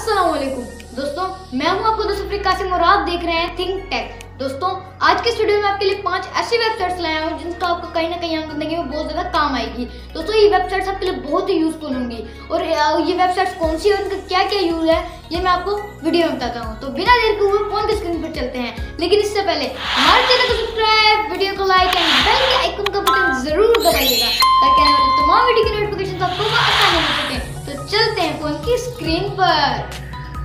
अस्सलाम वालेकुम दोस्तों, मैं हूं आपको दोस्त अफ्रीका कासिम और आप देख रहे हैं थिंक टेक। दोस्तों, आज के इस वीडियो में आपके लिए 5 ऐसी वेबसाइट्स लाया हूं जिनका आपको कहीं ना कहीं आम जिंदगी में बहुत ज्यादा काम आएगी। दोस्तों, ये वेबसाइट्स आपके लिए बहुत ही यूजफुल होंगी और ये वेबसाइट्स कौन सी है, उनका क्या क्या यूज है, ये मैं आपको वीडियो में बताता हूँ। तो बिना देर के हुए फोन की स्क्रीन पर चलते हैं, लेकिन इससे पहले हमारे चैनल को सब्सक्राइब, वीडियो को लाइक एंड बेल के आइकन का बटन जरूर दबाइएगा ताकि आने वाले तमाम वीडियो की नोटिफिकेशन आपको आसानी हो सके। तो चलते हैं फोन की स्क्रीन पर।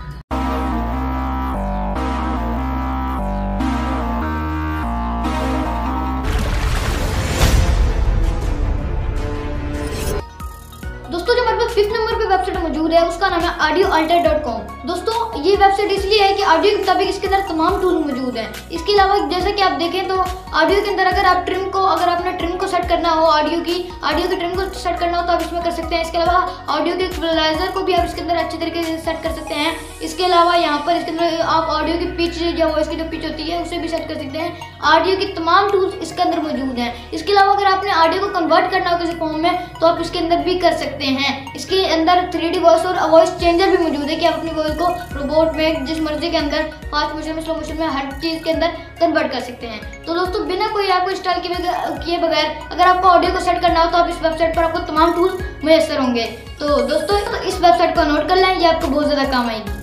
दोस्तों, जो हमारे पास 5th नंबर पे वेबसाइट मौजूद है उसका नाम है audioalter.com। दोस्तों, ये वेबसाइट इसलिए है कि ऑडियो के मुताबिक इसके अंदर तमाम टूल मौजूद हैं। इसके अलावा जैसा कि आप देखें तो ऑडियो के अंदर अगर आपने ट्रिम को सेट करना हो, ऑडियो के ट्रिम को सेट करना हो तो आप इसमें कर सकते हैं। इसके अलावा ऑडियो के इक्वलाइजर को भी आप इसके अंदर अच्छे तरीके से सेट कर सकते हैं। इसके अलावा यहाँ पर इसके अंदर आप ऑडियो की पिच या वॉइस की जो पिच होती है उसे भी सेट कर सकते हैं। ऑडियो के तमाम टूल्स इसके अंदर मौजूद हैं। इसके अलावा अगर आपने ऑडियो को कन्वर्ट करना हो किसी फॉर्म में तो आप इसके अंदर भी कर सकते हैं। इसके अंदर 3D वॉइस और वॉइस चेंजर भी मौजूद है कि आप अपनी वॉइस को रोबोट में, जिस मर्जी के अंदर, फास्ट मोशन में, स्लो मोशन में, हर चीज के अंदर कन्वर्ट कर सकते हैं। तो दोस्तों, बिना कोई आपको इंस्टॉल किए बगैर अगर आपको ऑडियो को सेट करना हो तो आप इस वेबसाइट पर आपको तमाम टूल्स मुयस्सर होंगे। तो दोस्तों, इस वेबसाइट को नोट कर लें, ये आपको बहुत ज्यादा काम आएगी।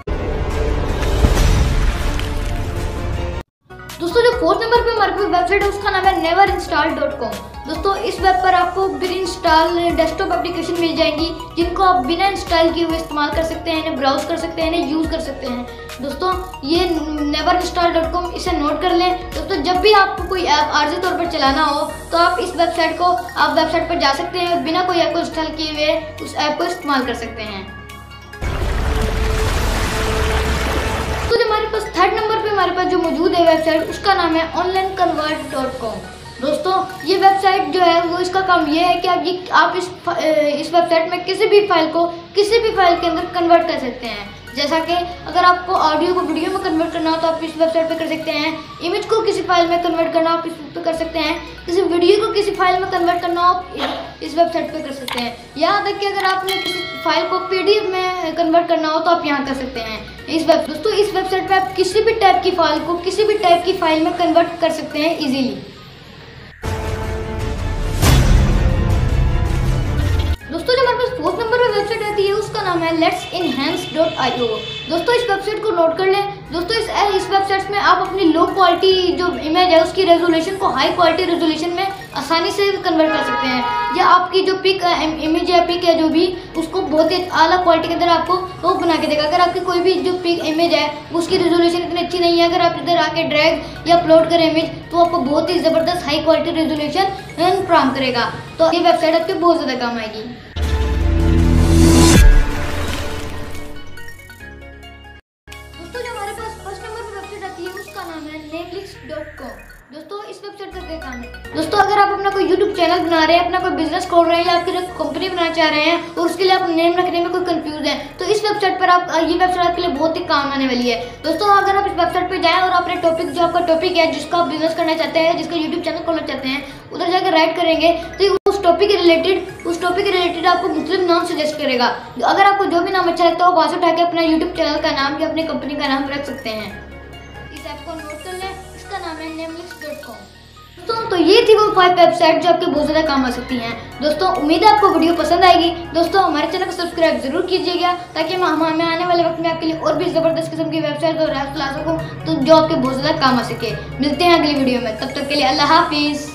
दोस्तों, जो 4th नंबर पे हमारे पास वेबसाइट है उसका नाम है neverinstall.com। दोस्तों, इस वेब पर आपको प्री इंस्टॉल डेस्कटॉप एप्लीकेशन मिल जाएंगी जिनको आप बिना इंस्टॉल किए हुए इस्तेमाल कर सकते हैं, इन्हें ब्राउज कर सकते हैं, इन्हें यूज कर सकते हैं। दोस्तों, ये neverinstall.com, इसे नोट कर लें। दोस्तों, जब भी आपको कोई ऐप आर्जी तौर पर चलाना हो तो आप इस वेबसाइट पर जा सकते हैं और बिना कोई ऐप को इंस्टॉल किए हुए उस ऐप को इस्तेमाल कर सकते हैं। तो जो हमारे पास 3rd नंबर पे हमारे पास जो मौजूद है वेबसाइट उसका नाम है onlineconvert.com। दोस्तों, ये वेबसाइट जो है वो इसका काम ये है कि आप इस वेबसाइट में किसी भी फाइल के अंदर कन्वर्ट कर सकते हैं। जैसा कि अगर आपको ऑडियो को वीडियो में कन्वर्ट करना हो तो आप इस वेबसाइट पे कर सकते हैं। इमेज को किसी फाइल में कन्वर्ट करना हो आप इस पे कर सकते हैं। किसी वीडियो को किसी फाइल में कन्वर्ट करना हो इस वेबसाइट पे कर सकते हैं। यहाँ तक कि अगर आपने किसी फाइल को PDF में कन्वर्ट करना हो तो आप यहाँ कर सकते हैं। दोस्तों, इस वेबसाइट पे आप किसी भी टाइप की फाइल को किसी भी टाइप की फाइल में कन्वर्ट कर सकते हैं इजीली। दोस्तों, जो हमारे पास 4th नंबर पर वेबसाइट आती है उसका नाम है letsenhance.io। दोस्तों, इस वेबसाइट को नोट कर लें। दोस्तों, इस वेबसाइट में आप अपनी लो क्वालिटी जो इमेज है उसकी रेजोल्यूशन को हाई क्वालिटी रेजोल्यूशन में आसानी से कन्वर्ट कर सकते हैं, या आपकी जो इमेज या पिक है जो भी, उसको बहुत ही आला क्वालिटी के अंदर आपको वो बना के देगा। अगर आपकी कोई भी जो पिक इमेज है उसकी रेजोल्यूशन इतनी अच्छी नहीं है, अगर आप इधर आके ड्रैग या अपलोड करें इमेज तो आपको बहुत ही ज़बरदस्त हाई क्वालिटी रेजोल्यूशन फराहम करेगा। तो ये वेबसाइट आपके बहुत ज़्यादा काम आएगी। दोस्तों, इस वेबसाइट का क्या काम है? दोस्तों, अगर आप अपना कोई YouTube चैनल बना रहे हैं, अपना कोई बिजनेस खोल रहे हैं या आपकी कंपनी बनाना चाह रहे हैं और उसके लिए आप नेम रखने में कोई कंफ्यूज है तो इस वेबसाइट पर ये वेबसाइट आपके लिए बहुत ही काम आने वाली है। दोस्तों, अगर आप इस वेबसाइट पर जाएं और अपने जो आपका टॉपिक है, जिसका आप बिजनेस करना चाहते हैं, जिसका YouTube चैनल खोलना चाहते हैं, उधर जाकर राइट करेंगे तो उस टॉपिक के रिलेटेड आपको मुख्तलिफ नाम सजेस्ट करेगा। अगर आपको जो भी नाम अच्छा लगता है वो वहाँ से उठा के अपना YouTube चैनल का नाम या अपनी कंपनी का नाम रख सकते हैं। इस ऐप को नोट कर लें, इसका नाम है namelix.com। तो ये थी वो 5 वेबसाइट जो आपके बहुत ज़्यादा काम आ सकती हैं। दोस्तों, उम्मीद है आपको वीडियो पसंद आएगी। दोस्तों, हमारे चैनल को सब्सक्राइब जरूर कीजिएगा ताकि मैं आने वाले वक्त में आपके लिए और भी ज़बरदस्त किस्म की वेबसाइट और ऐप्स ला सकूँ तो जो आपके बहुत ज़्यादा काम आ सके। मिलते हैं अगली वीडियो में, तब तक के लिए अल्लाह हाफिज़।